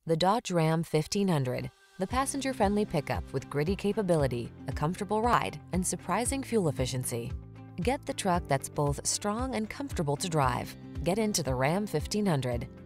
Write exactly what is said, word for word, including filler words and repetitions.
The Dodge Ram fifteen hundred, the passenger-friendly pickup with gritty capability, a comfortable ride, and surprising fuel efficiency. Get the truck that's both strong and comfortable to drive. Get into the Ram fifteen hundred.